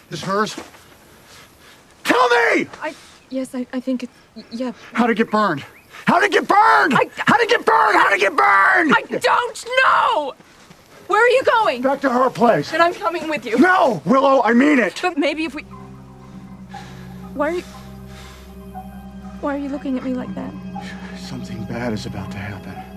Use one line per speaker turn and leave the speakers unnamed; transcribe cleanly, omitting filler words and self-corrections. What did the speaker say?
This hers? Tell me!
Yes, I think it's, yeah.
How'd it get burned? How'd it get burned? How'd it get burned? How'd it get burned?
I don't know! Where are you going?
Back to her place.
Then I'm coming with you.
No, Willow, I mean it.
But maybe if we... Why are you looking at me like that?
Something bad is about to happen.